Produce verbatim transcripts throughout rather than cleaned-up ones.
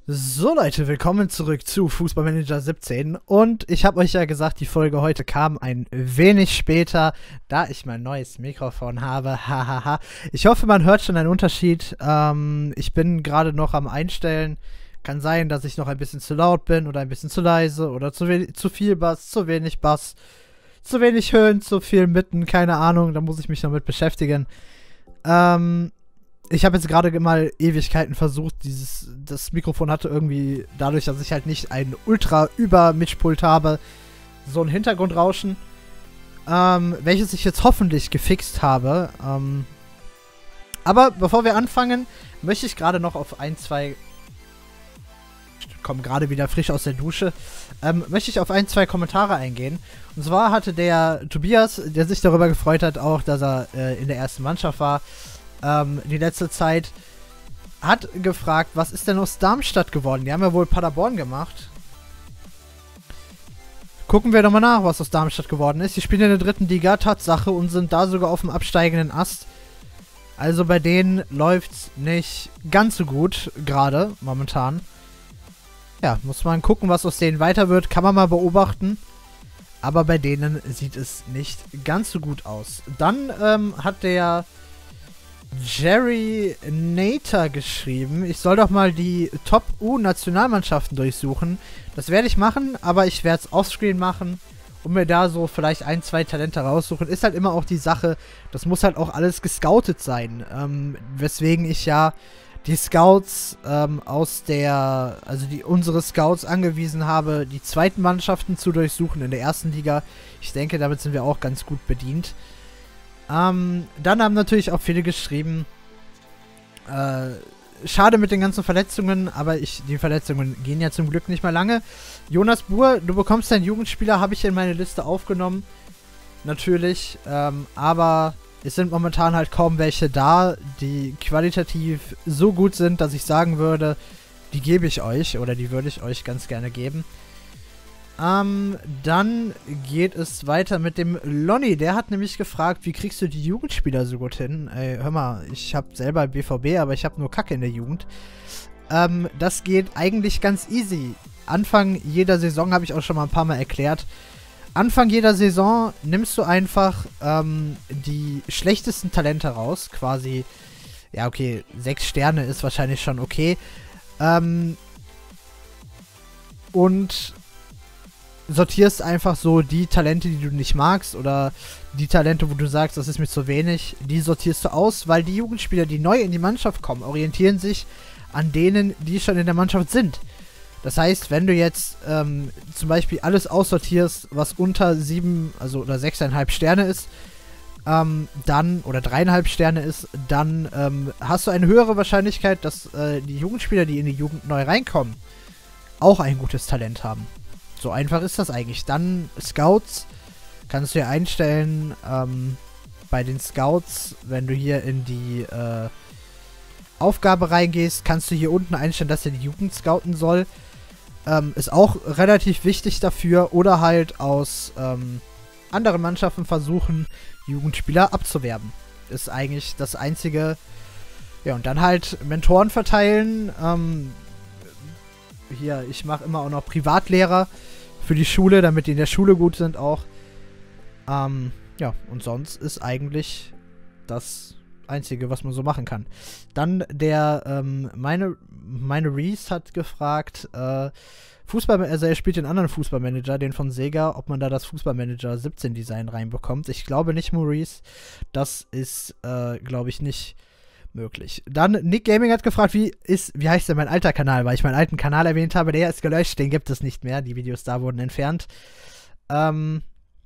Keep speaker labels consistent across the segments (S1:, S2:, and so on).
S1: So Leute, willkommen zurück zu Fußballmanager siebzehn und ich habe euch ja gesagt, die Folge heute kam ein wenig später, da ich mein neues Mikrofon habe, hahaha. Ich hoffe, man hört schon einen Unterschied. Ähm, ich bin gerade noch am Einstellen. Kann sein, dass ich noch ein bisschen zu laut bin oder ein bisschen zu leise oder zu, wenig, zu viel Bass, zu wenig Bass, zu wenig Höhen, zu viel Mitten, keine Ahnung, da muss ich mich noch mit beschäftigen. Ähm... Ich habe jetzt gerade mal Ewigkeiten versucht, dieses, das Mikrofon hatte irgendwie, dadurch, dass ich halt nicht ein Ultra-Über-Mischpult habe, so ein Hintergrundrauschen, ähm, welches ich jetzt hoffentlich gefixt habe. Ähm, aber bevor wir anfangen, möchte ich gerade noch auf ein, zwei, ich komme gerade wieder frisch aus der Dusche, ähm, möchte ich auf ein, zwei Kommentare eingehen. Und zwar hatte der Tobias, der sich darüber gefreut hat, auch, dass er äh, in der ersten Mannschaft war, Ähm, die letzte Zeit, hat gefragt, was ist denn aus Darmstadt geworden? Die haben ja wohl Paderborn gemacht. Gucken wir doch mal nach, was aus Darmstadt geworden ist. Die spielen in der dritten Liga, Tatsache, und sind da sogar auf dem absteigenden Ast. Also bei denen läuft's nicht ganz so gut, gerade, momentan. Ja, muss man gucken, was aus denen weiter wird. Kann man mal beobachten. Aber bei denen sieht es nicht ganz so gut aus. Dann ähm, hat der Jerry Nater geschrieben, ich soll doch mal die Top-U-Nationalmannschaften durchsuchen. Das werde ich machen, aber ich werde es offscreen machen und mir da so vielleicht ein, zwei Talente raussuchen. Ist halt immer auch die Sache, das muss halt auch alles gescoutet sein. Ähm, weswegen ich ja die Scouts ähm, aus der, also die unsere Scouts angewiesen habe, die zweiten Mannschaften zu durchsuchen in der ersten Liga. Ich denke, damit sind wir auch ganz gut bedient. Ähm, dann haben natürlich auch viele geschrieben, äh, schade mit den ganzen Verletzungen, aber ich, die Verletzungen gehen ja zum Glück nicht mehr lange. Jonas Buhr, du bekommst deinen Jugendspieler, habe ich in meine Liste aufgenommen, natürlich, ähm, aber es sind momentan halt kaum welche da, die qualitativ so gut sind, dass ich sagen würde, die gebe ich euch, oder die würde ich euch ganz gerne geben. Ähm, dann geht es weiter mit dem Lonny. Der hat nämlich gefragt, wie kriegst du die Jugendspieler so gut hin? Ey, hör mal, ich habe selber B V B, aber ich habe nur Kacke in der Jugend. Ähm, das geht eigentlich ganz easy. Anfang jeder Saison, habe ich auch schon mal ein paar Mal erklärt. Anfang jeder Saison nimmst du einfach ähm, die schlechtesten Talente raus. Quasi, ja okay, sechs Sterne ist wahrscheinlich schon okay. Ähm, und sortierst einfach so die Talente, die du nicht magst, oder die Talente, wo du sagst, das ist mir zu wenig, die sortierst du aus, weil die Jugendspieler, die neu in die Mannschaft kommen, orientieren sich an denen, die schon in der Mannschaft sind. Das heißt, wenn du jetzt ähm, zum Beispiel alles aussortierst, was unter sieben, also oder sechseinhalb Sterne ist, ähm, dann, oder dreieinhalb Sterne ist, dann ähm, hast du eine höhere Wahrscheinlichkeit, dass äh, die Jugendspieler, die in die Jugend neu reinkommen, auch ein gutes Talent haben. So einfach ist das eigentlich. Dann Scouts kannst du ja einstellen, ähm, bei den Scouts, wenn du hier in die äh, Aufgabe reingehst, kannst du hier unten einstellen, dass er die Jugend scouten soll. Ähm, ist auch relativ wichtig dafür. Oder halt aus ähm, anderen Mannschaften versuchen, Jugendspieler abzuwerben. Ist eigentlich das einzige. Ja, und dann halt Mentoren verteilen. Ähm, Hier, ich mache immer auch noch Privatlehrer für die Schule, damit die in der Schule gut sind auch. Ähm, ja, und sonst ist eigentlich das Einzige, was man so machen kann. Dann der, ähm, meine, meine Reese hat gefragt, äh, Fußball, also er spielt den anderen Fußballmanager, den von Sega, ob man da das Fußballmanager siebzehn Design reinbekommt. Ich glaube nicht, Maurice. Das ist, äh, glaube ich, nicht möglich. Dann Nick Gaming hat gefragt, wie ist, wie heißt denn mein alter Kanal, weil ich meinen alten Kanal erwähnt habe, der ist gelöscht, den gibt es nicht mehr, die Videos da wurden entfernt. Ähm,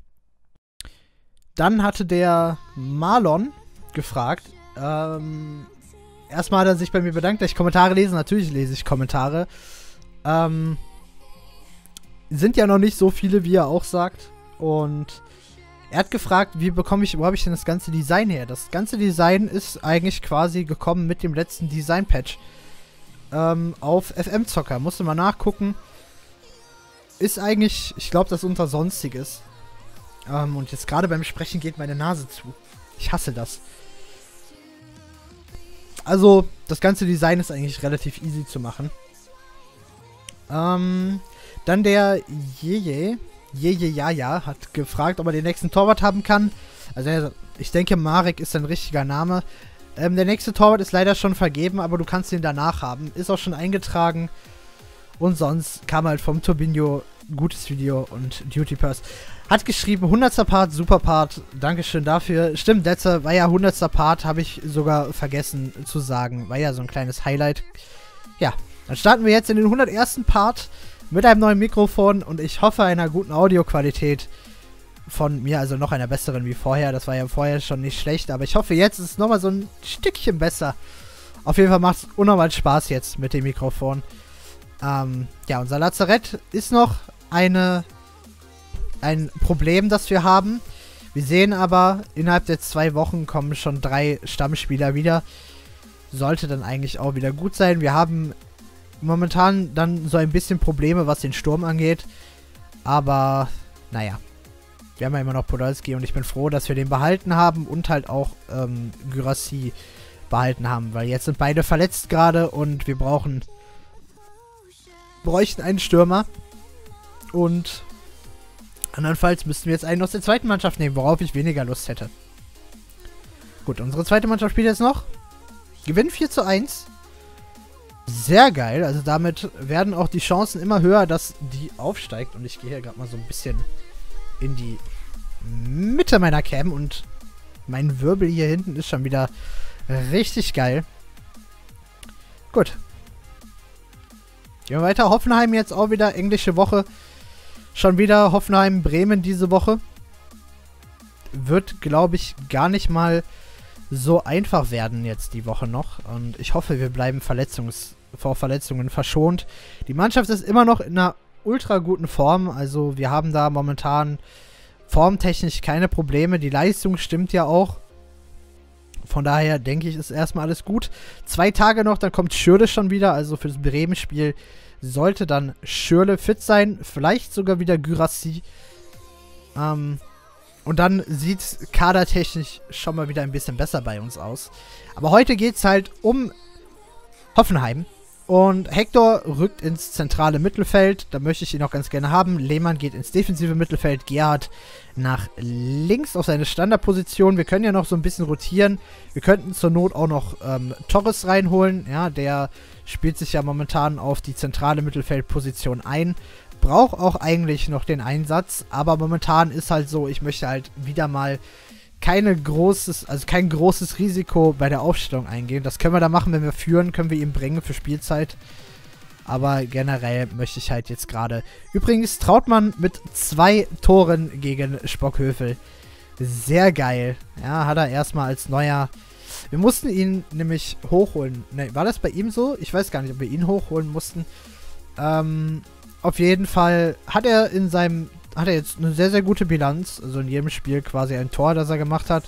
S1: dann hatte der Marlon gefragt, ähm, erstmal hat er sich bei mir bedankt, dass ich Kommentare lese, natürlich lese ich Kommentare. Ähm, sind ja noch nicht so viele, wie er auch sagt, und er hat gefragt, wie bekomme ich, wo habe ich denn das ganze Design her? Das ganze Design ist eigentlich quasi gekommen mit dem letzten Design-Patch ähm, auf F M-Zocker. Musste mal nachgucken. Ist eigentlich, ich glaube, das ist unter Sonstiges. Ähm, und jetzt gerade beim Sprechen geht meine Nase zu. Ich hasse das. Also, das ganze Design ist eigentlich relativ easy zu machen. Ähm, dann der Jeje, Jeje Jaja hat gefragt, ob er den nächsten Torwart haben kann. Also er, ich denke, Marek ist ein richtiger Name. Ähm, der nächste Torwart ist leider schon vergeben, aber du kannst ihn danach haben. Ist auch schon eingetragen. Und sonst kam halt vom Turbinho gutes Video und Duty Purse. Hat geschrieben, hundertster Part, super Part. Dankeschön dafür. Stimmt, letzter war ja hundertster Part, habe ich sogar vergessen zu sagen. War ja so ein kleines Highlight. Ja, dann starten wir jetzt in den hundertersten Part mit einem neuen Mikrofon und ich hoffe einer guten Audioqualität von mir, also noch einer besseren wie vorher. Das war ja vorher schon nicht schlecht, aber ich hoffe jetzt ist es nochmal so ein Stückchen besser. Auf jeden Fall macht es unnormal Spaß jetzt mit dem Mikrofon. Ähm, ja, unser Lazarett ist noch eine, ein Problem, das wir haben. Wir sehen aber, innerhalb der zwei Wochen kommen schon drei Stammspieler wieder. Sollte dann eigentlich auch wieder gut sein. Wir haben momentan dann so ein bisschen Probleme, was den Sturm angeht. Aber, naja. Wir haben ja immer noch Podolski und ich bin froh, dass wir den behalten haben und halt auch ähm, Guirassy behalten haben. Weil jetzt sind beide verletzt gerade und wir brauchen... bräuchten einen Stürmer. Und andernfalls müssten wir jetzt einen aus der zweiten Mannschaft nehmen, worauf ich weniger Lust hätte. Gut, unsere zweite Mannschaft spielt jetzt noch. Gewinnt vier zu eins. Sehr geil. Also damit werden auch die Chancen immer höher, dass die aufsteigt. Und ich gehe hier gerade mal so ein bisschen in die Mitte meiner Cam. Und mein Wirbel hier hinten ist schon wieder richtig geil. Gut. Gehen wir weiter. Hoffenheim jetzt auch wieder englische Woche. Schon wieder Hoffenheim-Bremen diese Woche. Wird, glaube ich, gar nicht mal so einfach werden jetzt die Woche noch. Und ich hoffe, wir bleiben Verletzungs vor Verletzungen verschont. Die Mannschaft ist immer noch in einer ultra guten Form. Also wir haben da momentan formtechnisch keine Probleme. Die Leistung stimmt ja auch. Von daher denke ich, ist erstmal alles gut. Zwei Tage noch, dann kommt Schürrle schon wieder. Also für das Bremen-Spiel sollte dann Schürrle fit sein. Vielleicht sogar wieder Guirassy. Ähm, und dann sieht es kadertechnisch schon mal wieder ein bisschen besser bei uns aus. Aber heute geht es halt um Hoffenheim. Und Hector rückt ins zentrale Mittelfeld. Da möchte ich ihn auch ganz gerne haben. Lehmann geht ins defensive Mittelfeld. Gerhard nach links auf seine Standardposition. Wir können ja noch so ein bisschen rotieren. Wir könnten zur Not auch noch ähm, Torres reinholen. Ja, der spielt sich ja momentan auf die zentrale Mittelfeldposition ein. Braucht auch eigentlich noch den Einsatz. Aber momentan ist halt so, ich möchte halt wieder mal keine großes, also kein großes Risiko bei der Aufstellung eingehen. Das können wir da machen, wenn wir führen, können wir ihn bringen für Spielzeit. Aber generell möchte ich halt jetzt gerade... Übrigens, Trautmann mit zwei Toren gegen Spockhövel. Sehr geil. Ja, hat er erstmal als neuer... Wir mussten ihn nämlich hochholen. Ne, war das bei ihm so? Ich weiß gar nicht, ob wir ihn hochholen mussten. Ähm, auf jeden Fall hat er in seinem... Hat er jetzt eine sehr, sehr gute Bilanz. Also in jedem Spiel quasi ein Tor, das er gemacht hat.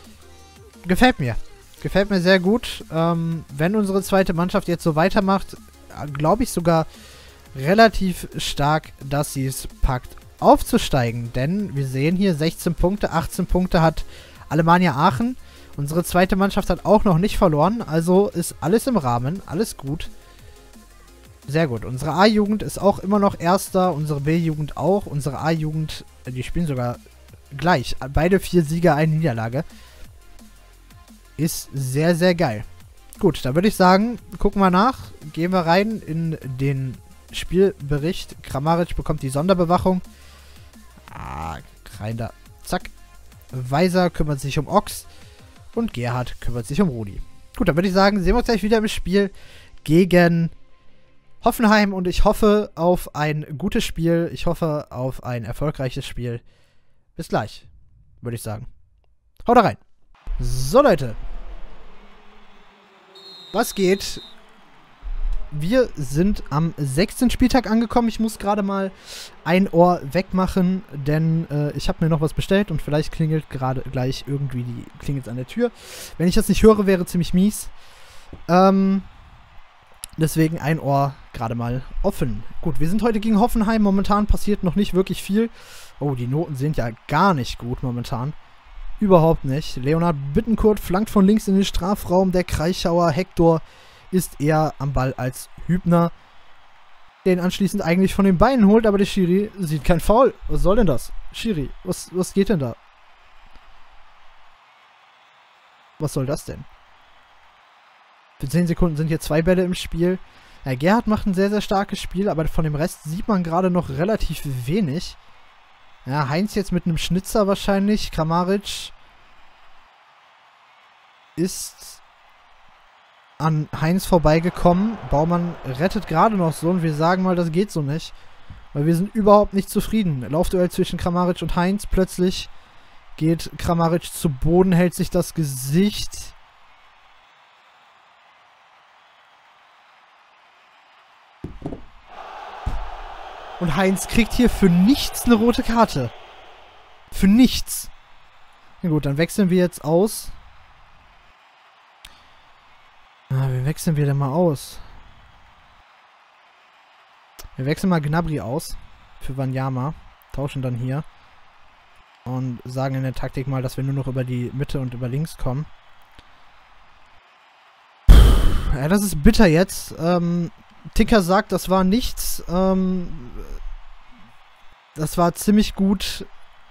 S1: Gefällt mir. Gefällt mir sehr gut. Ähm, wenn unsere zweite Mannschaft jetzt so weitermacht, glaube ich sogar relativ stark, dass sie es packt, aufzusteigen. Denn wir sehen hier sechzehn Punkte, achtzehn Punkte hat Alemannia Aachen. Unsere zweite Mannschaft hat auch noch nicht verloren. Also ist alles im Rahmen, alles gut. Sehr gut. Unsere A-Jugend ist auch immer noch Erster. Unsere B-Jugend auch. Unsere A-Jugend, die spielen sogar gleich. Beide vier Siege, eine Niederlage. Ist sehr, sehr geil. Gut, da würde ich sagen, gucken wir nach. Gehen wir rein in den Spielbericht. Kramaric bekommt die Sonderbewachung. Ah, rein da. Zack. Weiser kümmert sich um Ochs. Und Gerhard kümmert sich um Rudi. Gut, dann würde ich sagen, sehen wir uns gleich wieder im Spiel gegen Hoffenheim und ich hoffe auf ein gutes Spiel. Ich hoffe auf ein erfolgreiches Spiel. Bis gleich, würde ich sagen. Haut rein. So, Leute. Was geht? Wir sind am sechsten Spieltag angekommen. Ich muss gerade mal ein Ohr wegmachen, denn äh, ich habe mir noch was bestellt und vielleicht klingelt gerade gleich irgendwie die klingelt an der Tür. Wenn ich das nicht höre, wäre ziemlich mies. Ähm... Deswegen ein Ohr gerade mal offen. Gut, wir sind heute gegen Hoffenheim. Momentan passiert noch nicht wirklich viel. Oh, die Noten sind ja gar nicht gut momentan. Überhaupt nicht. Leonhard Bittencourt flankt von links in den Strafraum. Der Kreischauer Hector ist eher am Ball als Hübner. den anschließend eigentlich von den Beinen holt, aber der Schiri sieht kein Foul. Was soll denn das? Schiri, was, was geht denn da? Was soll das denn? Für zehn Sekunden sind hier zwei Bälle im Spiel. Ja, Gerhard macht ein sehr, sehr starkes Spiel, aber von dem Rest sieht man gerade noch relativ wenig. Ja, Heinz jetzt mit einem Schnitzer wahrscheinlich. Kramaric ist an Heinz vorbeigekommen. Baumann rettet gerade noch so und wir sagen mal, das geht so nicht. Weil wir sind überhaupt nicht zufrieden. Laufduell zwischen Kramaric und Heinz. Plötzlich geht Kramaric zu Boden, hält sich das Gesicht. Und Heinz kriegt hier für nichts eine rote Karte. Für nichts. Na gut, dann wechseln wir jetzt aus. Ah, wie wechseln wir denn mal aus? Wir wechseln mal Gnabry aus. Für Wanyama. Tauschen dann hier. Und sagen in der Taktik mal, dass wir nur noch über die Mitte und über links kommen. Ja, das ist bitter jetzt. Ähm, Ticker sagt, das war nichts. Ähm, das war ziemlich gut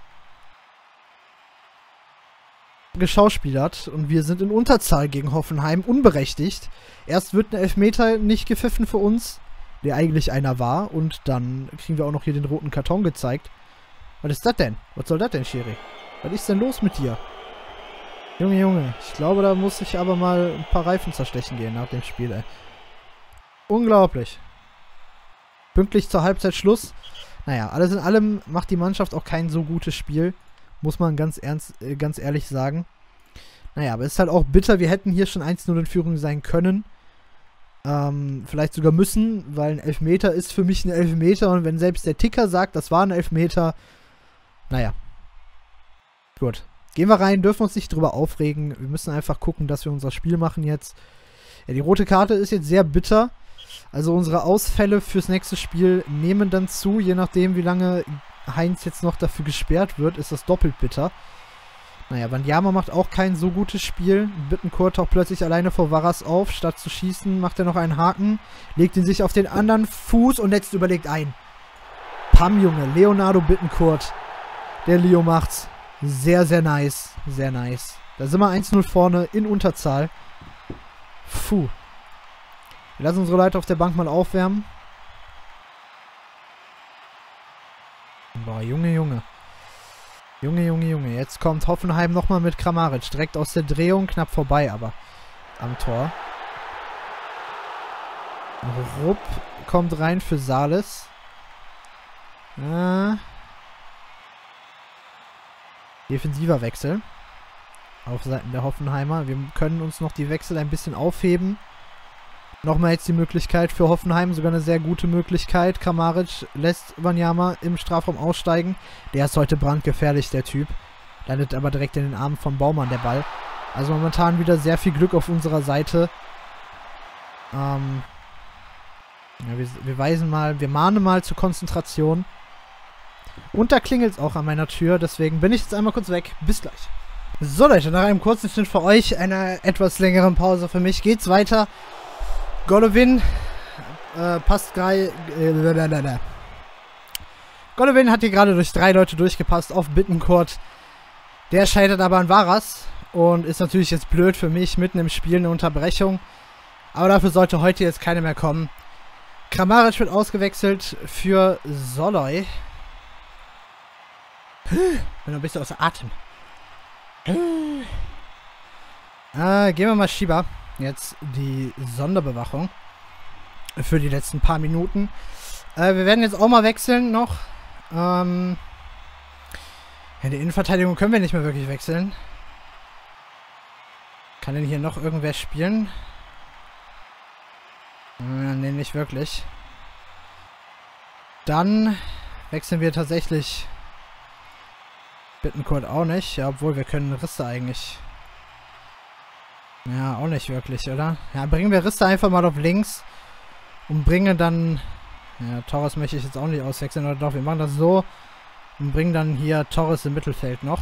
S1: geschauspielert. Und wir sind in Unterzahl gegen Hoffenheim. Unberechtigt. Erst wird ein Elfmeter nicht gepfiffen für uns, der eigentlich einer war. Und dann kriegen wir auch noch hier den roten Karton gezeigt. Was ist das denn? Was soll das denn, Schiri? Was ist denn los mit dir? Junge, Junge. Ich glaube, da muss ich aber mal ein paar Reifen zerstechen gehen nach dem Spiel, ey. Unglaublich. Pünktlich zur Halbzeit Schluss. Naja, alles in allem macht die Mannschaft auch kein so gutes Spiel. Muss man ganz ernst, äh, ganz ehrlich sagen. Naja, aber es ist halt auch bitter. Wir hätten hier schon eins null in Führung sein können. Ähm, vielleicht sogar müssen, weil ein Elfmeter ist für mich ein Elfmeter. Und wenn selbst der Ticker sagt, das war ein Elfmeter, naja. Gut. Gehen wir rein, dürfen uns nicht drüber aufregen. Wir müssen einfach gucken, dass wir unser Spiel machen jetzt. Ja, die rote Karte ist jetzt sehr bitter. Also unsere Ausfälle fürs nächste Spiel nehmen dann zu. Je nachdem, wie lange Heinz jetzt noch dafür gesperrt wird, ist das doppelt bitter. Naja, Wanyama macht auch kein so gutes Spiel. Bittencourt taucht plötzlich alleine vor Varras auf. Statt zu schießen, macht er noch einen Haken. Legt ihn sich auf den anderen Fuß und letzt überlegt ein. Pam, Junge. Leonardo Bittencourt. Der Leo macht's. Sehr, sehr nice. Sehr nice. Da sind wir eins null vorne in Unterzahl. Puh. Wir lassen unsere Leute auf der Bank mal aufwärmen. Boah, Junge, Junge. Junge, Junge, Junge. Jetzt kommt Hoffenheim nochmal mit Kramaric. Direkt aus der Drehung. Knapp vorbei, aber am Tor. Rupp kommt rein für Sales. Äh... Defensiver Wechsel auf Seiten der Hoffenheimer. Wir können uns noch die Wechsel ein bisschen aufheben. Nochmal jetzt die Möglichkeit für Hoffenheim, sogar eine sehr gute Möglichkeit. Kramaric lässt Wanyama im Strafraum aussteigen. Der ist heute brandgefährlich, der Typ. Landet aber direkt in den Armen von Baumann, der Ball. Also momentan wieder sehr viel Glück auf unserer Seite. Ähm ja, wir, wir weisen mal, wir mahnen mal zur Konzentration. Und da klingelt es auch an meiner Tür, deswegen bin ich jetzt einmal kurz weg. Bis gleich. So Leute, nach einem kurzen Schnitt für euch, einer etwas längeren Pause für mich, geht's weiter. Golovin äh, passt gerade... Äh, Golovin hat hier gerade durch drei Leute durchgepasst auf Bittencourt. Der scheitert aber an Varras und ist natürlich jetzt blöd für mich, mitten im Spiel eine Unterbrechung. Aber dafür sollte heute jetzt keine mehr kommen. Kramaric wird ausgewechselt für Soloy. Bin noch ein bisschen außer Atem. Äh, gehen wir mal Shiba. Jetzt die Sonderbewachung. Für die letzten paar Minuten. Äh, wir werden jetzt auch mal wechseln noch. Ähm, ja, die Innenverteidigung können wir nicht mehr wirklich wechseln. Kann denn hier noch irgendwer spielen? Äh, ne, nicht wirklich. Dann wechseln wir tatsächlich... Bittencourt auch nicht. Ja, obwohl wir können Risse eigentlich. Ja, auch nicht wirklich, oder? Ja, bringen wir Risse einfach mal auf links. Und bringen dann... Ja, Torres möchte ich jetzt auch nicht auswechseln, oder doch, wir machen das so. Und bringen dann hier Torres im Mittelfeld noch.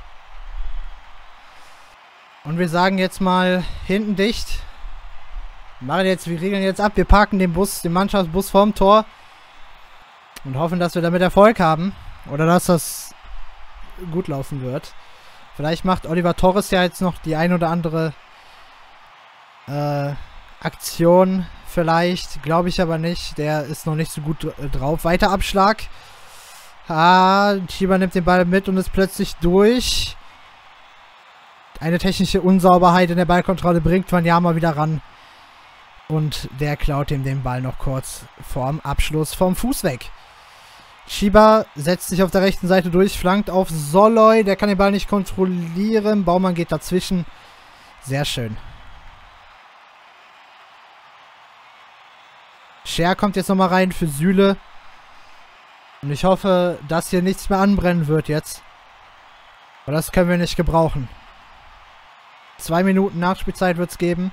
S1: Und wir sagen jetzt mal hinten dicht. Wir machen jetzt, wir regeln jetzt ab. Wir parken den Bus, den Mannschaftsbus vorm Tor. Und hoffen, dass wir damit Erfolg haben. Oder dass das gut laufen wird. Vielleicht macht Oliver Torres ja jetzt noch die ein oder andere äh, Aktion. Vielleicht. Glaube ich aber nicht. Der ist noch nicht so gut drauf. Weiter Abschlag. Ah, Schieber nimmt den Ball mit und ist plötzlich durch. Eine technische Unsauberheit in der Ballkontrolle bringt Wanyama wieder ran. Und der klaut ihm den Ball noch kurz vorm Abschluss vom Fuß weg. Schieber setzt sich auf der rechten Seite durch, flankt auf Soloy. Der kann den Ball nicht kontrollieren. Baumann geht dazwischen. Sehr schön. Scher kommt jetzt nochmal rein für Süle. Und ich hoffe, dass hier nichts mehr anbrennen wird jetzt. Aber das können wir nicht gebrauchen. Zwei Minuten Nachspielzeit wird es geben.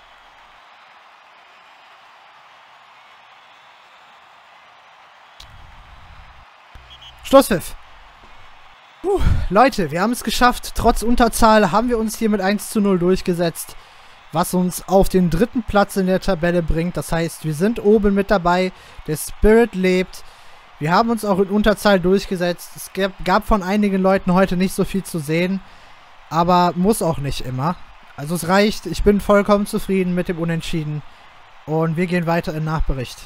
S1: Schlusspfiff. Puh, Leute, wir haben es geschafft. Trotz Unterzahl haben wir uns hier mit eins zu null durchgesetzt. Was uns auf den dritten Platz in der Tabelle bringt. Das heißt, wir sind oben mit dabei. Der Spirit lebt. Wir haben uns auch in Unterzahl durchgesetzt. Es gab, gab von einigen Leuten heute nicht so viel zu sehen. Aber muss auch nicht immer. Also es reicht. Ich bin vollkommen zufrieden mit dem Unentschieden. Und wir gehen weiter in Nachbericht.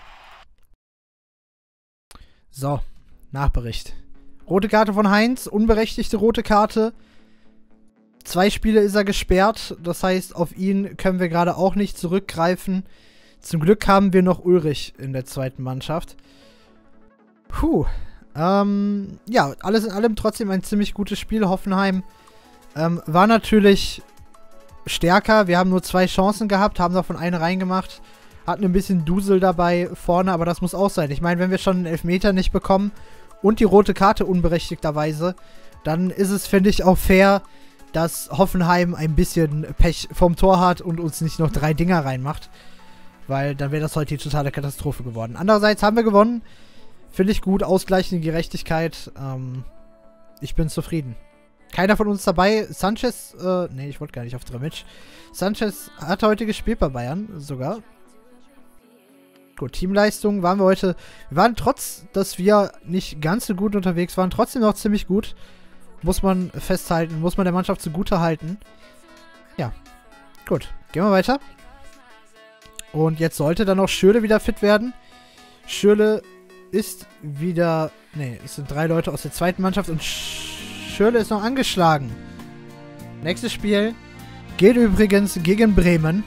S1: So, Nachbericht. Rote Karte von Heinz. Unberechtigte rote Karte. Zwei Spiele ist er gesperrt. Das heißt, auf ihn können wir gerade auch nicht zurückgreifen. Zum Glück haben wir noch Ulrich in der zweiten Mannschaft. Puh. Ähm, ja, alles in allem trotzdem ein ziemlich gutes Spiel. Hoffenheim ähm, war natürlich stärker. Wir haben nur zwei Chancen gehabt, haben davon eine reingemacht. Hatten ein bisschen Dusel dabei vorne, aber das muss auch sein. Ich meine, wenn wir schon einen Elfmeter nicht bekommen und die rote Karte unberechtigterweise, dann ist es, finde ich, auch fair, dass Hoffenheim ein bisschen Pech vom Tor hat und uns nicht noch drei Dinger reinmacht. Weil dann wäre das heute die totale Katastrophe geworden. Andererseits haben wir gewonnen. Finde ich gut, ausgleichende Gerechtigkeit. Ähm, ich bin zufrieden. Keiner von uns dabei. Sanchez, äh, nee, ich wollte gar nicht auf Dremic. Sanchez hat heute gespielt bei Bayern, sogar. Gut, Teamleistung waren wir heute. Wir waren trotz, dass wir nicht ganz so gut unterwegs waren, trotzdem noch ziemlich gut. Muss man festhalten, muss man der Mannschaft zugute halten. Ja, gut. Gehen wir weiter. Und jetzt sollte dann auch Schürrle wieder fit werden. Schürrle ist wieder... Ne, es sind drei Leute aus der zweiten Mannschaft und Schürrle ist noch angeschlagen. Nächstes Spiel geht übrigens gegen Bremen.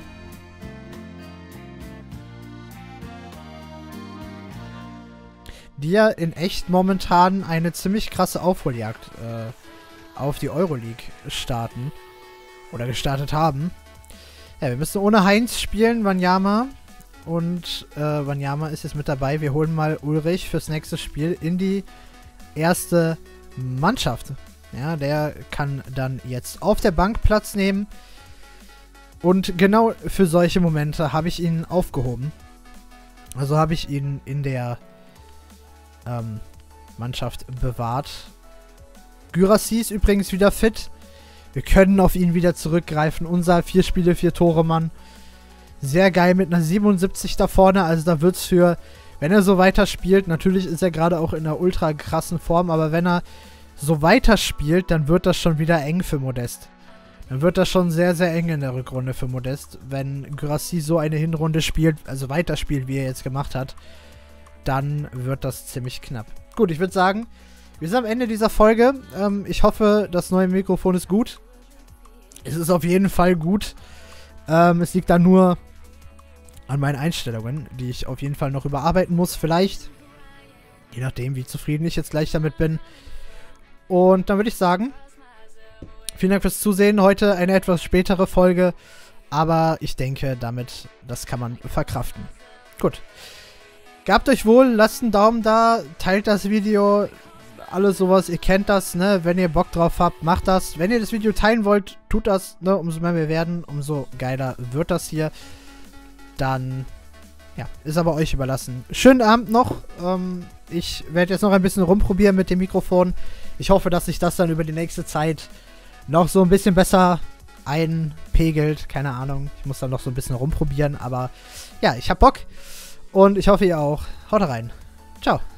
S1: Die ja in echt momentan eine ziemlich krasse Aufholjagd äh, auf die Euroleague starten. Oder gestartet haben. Ja, wir müssen ohne Heinz spielen, Wanyama. Und äh, Wanyama ist jetzt mit dabei. Wir holen mal Ulrich fürs nächste Spiel in die erste Mannschaft. Ja, der kann dann jetzt auf der Bank Platz nehmen. Und genau für solche Momente habe ich ihn aufgehoben. Also habe ich ihn in der ähm, Mannschaft bewahrt. Gyrassi ist übrigens wieder fit. Wir können auf ihn wieder zurückgreifen. Unser vier Spiele, vier Tore Mann. Sehr geil mit einer siebenundsiebzig da vorne. Also da wird es für, wenn er so weiterspielt, natürlich ist er gerade auch in einer ultra krassen Form, aber wenn er so weiterspielt, dann wird das schon wieder eng für Modest. Dann wird das schon sehr, sehr eng in der Rückrunde für Modest. Wenn Gyrassi so eine Hinrunde spielt, also weiterspielt, wie er jetzt gemacht hat, dann wird das ziemlich knapp. Gut, ich würde sagen, wir sind am Ende dieser Folge. Ähm, ich hoffe, das neue Mikrofon ist gut. Es ist auf jeden Fall gut. Ähm, es liegt da nur an meinen Einstellungen, die ich auf jeden Fall noch überarbeiten muss. Vielleicht. Je nachdem, wie zufrieden ich jetzt gleich damit bin. Und dann würde ich sagen, vielen Dank fürs Zusehen. Heute eine etwas spätere Folge. Aber ich denke, damit, das kann man verkraften. Gut. Gehabt euch wohl. Lasst einen Daumen da. Teilt das Video. Alles sowas. Ihr kennt das, ne? Wenn ihr Bock drauf habt, macht das. Wenn ihr das Video teilen wollt, tut das, ne? Umso mehr wir werden, umso geiler wird das hier. Dann, ja, ist aber euch überlassen. Schönen Abend noch. Ähm, ich werde jetzt noch ein bisschen rumprobieren mit dem Mikrofon. Ich hoffe, dass sich das dann über die nächste Zeit noch so ein bisschen besser einpegelt. Keine Ahnung. Ich muss da noch so ein bisschen rumprobieren. Aber ja, ich hab Bock. Und ich hoffe, ihr auch. Haut rein. Ciao.